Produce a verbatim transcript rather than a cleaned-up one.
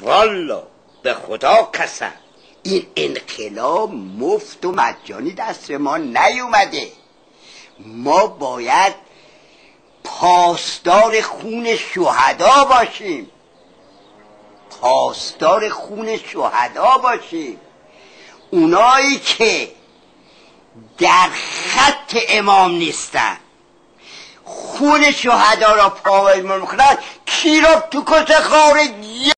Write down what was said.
والا به خدا قسم این انقلاب مفت و مجانی دست ما نیومده. ما باید پاسدار خون شهدا باشیم، پاسدار خون شهدا باشیم. اونایی که در خط امام نیستن، خون شهدا را پایمال میکنن، کی را تو کس خاره